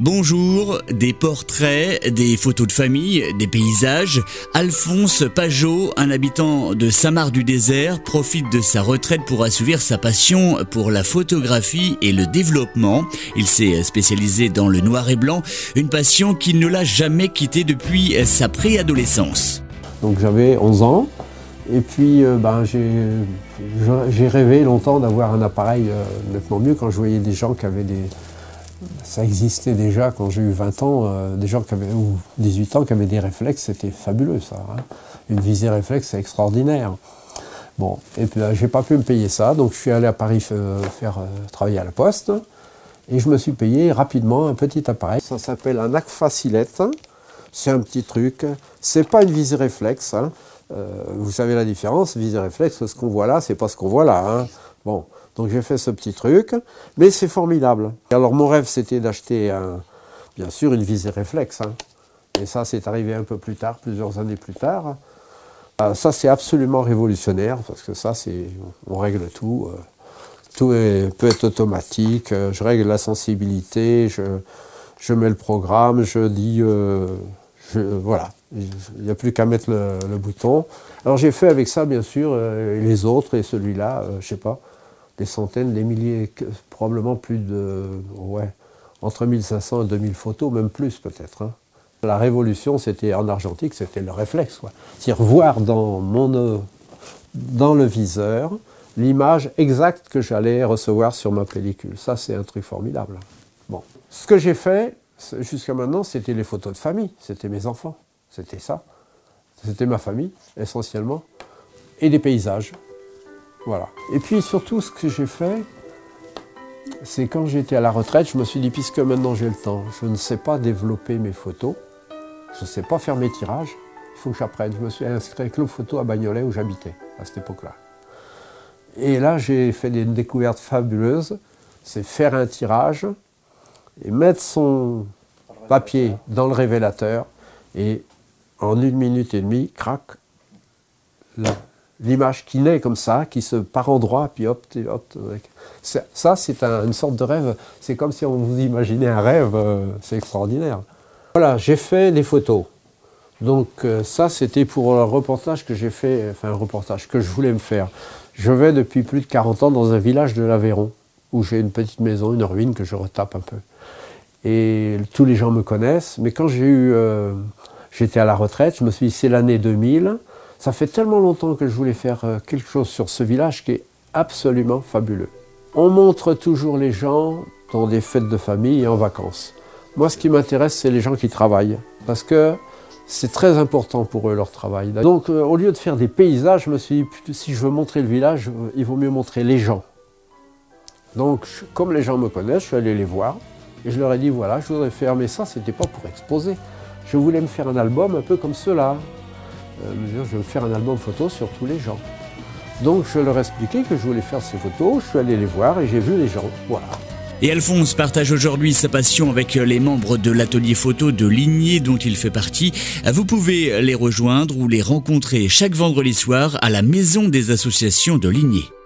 Bonjour, des portraits, des photos de famille, des paysages. Alphonse Pajot, un habitant de Saint-Marc-du-Désert, profite de sa retraite pour assouvir sa passion pour la photographie et le développement. Il s'est spécialisé dans le noir et blanc, une passion qui ne l'a jamais quittée depuis sa préadolescence. Donc j'avais 11 ans et puis j'ai rêvé longtemps d'avoir un appareil nettement mieux quand je voyais des gens qui avaient des... Ça existait déjà quand j'ai eu 20 ans, des gens qui avaient, ou 18 ans qui avaient des réflexes, c'était fabuleux ça. Hein. Une visée réflexe, c'est extraordinaire. Bon, et puis j'ai pas pu me payer ça, donc je suis allé à Paris travailler à la Poste et je me suis payé rapidement un petit appareil. Ça s'appelle un Agfa Silette, c'est un petit truc, c'est pas une visée réflexe. Hein. Vous savez la différence, visée réflexe, ce qu'on voit là, c'est pas ce qu'on voit là. Hein. Bon. Donc j'ai fait ce petit truc, mais c'est formidable. Alors mon rêve c'était d'acheter bien sûr une visée réflexe. Hein. Et ça c'est arrivé un peu plus tard, plusieurs années plus tard. Ça c'est absolument révolutionnaire, parce que ça on règle tout. Tout peut être automatique, je règle la sensibilité, je mets le programme, je dis... voilà, il n'y a plus qu'à mettre le bouton. Alors j'ai fait avec ça bien sûr, les autres et celui-là, je ne sais pas, des centaines, des milliers, probablement plus de, ouais, entre 1500 et 2000 photos, même plus peut-être. Hein. La révolution, c'était en argentique, c'était le réflexe. C'est-à-dire voir dans le viseur l'image exacte que j'allais recevoir sur ma pellicule. Ça, c'est un truc formidable. Bon. Ce que j'ai fait, jusqu'à maintenant, c'était les photos de famille, c'était mes enfants, c'était ça. C'était ma famille, essentiellement, et des paysages. Voilà. Et puis surtout, ce que j'ai fait, c'est quand j'étais à la retraite, je me suis dit, puisque maintenant j'ai le temps, je ne sais pas développer mes photos, je ne sais pas faire mes tirages, il faut que j'apprenne. Je me suis inscrit à Club Photo à Bagnolet, où j'habitais, à cette époque-là. Et là, j'ai fait une découverte fabuleuse, c'est faire un tirage et mettre son papier dans le révélateur, et en 1 minute et demie, crac, l'image qui naît comme ça, qui se part en droit, puis hop, hop. Ça, c'est une sorte de rêve. C'est comme si on vous imaginait un rêve, c'est extraordinaire. Voilà, j'ai fait des photos. Donc ça, c'était pour un reportage que j'ai fait, enfin un reportage que je voulais me faire. Je vais depuis plus de 40 ans dans un village de l'Aveyron, où j'ai une petite maison, une ruine que je retape un peu. Et tous les gens me connaissent, mais quand j'étais à la retraite, je me suis dit, c'est l'année 2000, ça fait tellement longtemps que je voulais faire quelque chose sur ce village qui est absolument fabuleux. On montre toujours les gens dans des fêtes de famille et en vacances. Moi, ce qui m'intéresse, c'est les gens qui travaillent, parce que c'est très important pour eux, leur travail. Donc, au lieu de faire des paysages, je me suis dit, si je veux montrer le village, il vaut mieux montrer les gens. Donc, comme les gens me connaissent, je suis allé les voir, et je leur ai dit, voilà, je voudrais faire, mais ça, c'était pas pour exposer. Je voulais me faire un album un peu comme ceux-là. Je vais faire un album photo sur tous les gens. Donc je leur ai expliqué que je voulais faire ces photos, je suis allé les voir et j'ai vu les gens, voilà. Et Alphonse partage aujourd'hui sa passion avec les membres de l'atelier photo de Ligné dont il fait partie. Vous pouvez les rejoindre ou les rencontrer chaque vendredi soir à la maison des associations de Ligné.